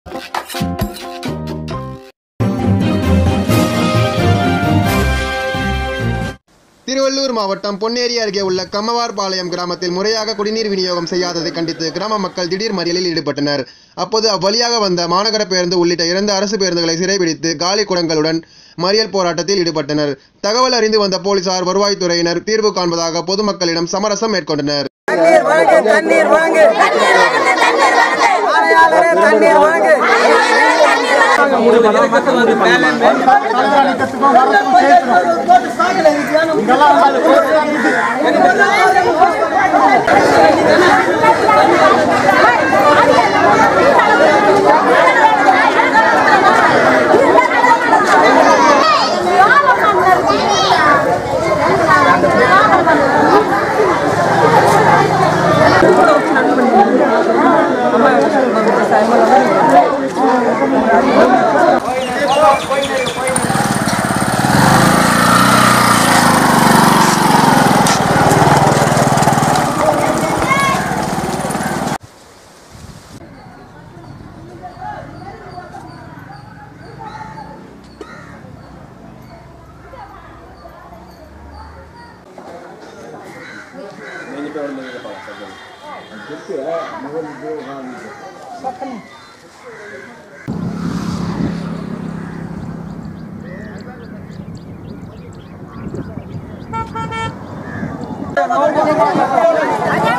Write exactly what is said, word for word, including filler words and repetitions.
திருவள்ளூர் மாவட்டம் பொன்னேரி அருகே உள்ள கம்மவார்பாளையம் கிராமத்தில் முறையாக குடிநீர் விநியோகம் செய்யாததை கண்டித்து கிராம மக்கள் திடீர் மறியலில் ஈடுபட்டனர். அப்போது அவ்வழியாக வந்த மாநகர பேருந்து உள்ளிட்ட இரண்டு அரசு பேருந்துகளை சிறைபிடித்து காலி குடங்களுடன் மறியல் போராட்டத்தில் ஈடுபட்டனர். தகவல் அறிந்து வந்த போலீசார், வருவாய்த்துறையினர் தீர்வு காண்பதாக பொதுமக்களிடம் சமரசம் மேற்கொண்டனர். Thank you.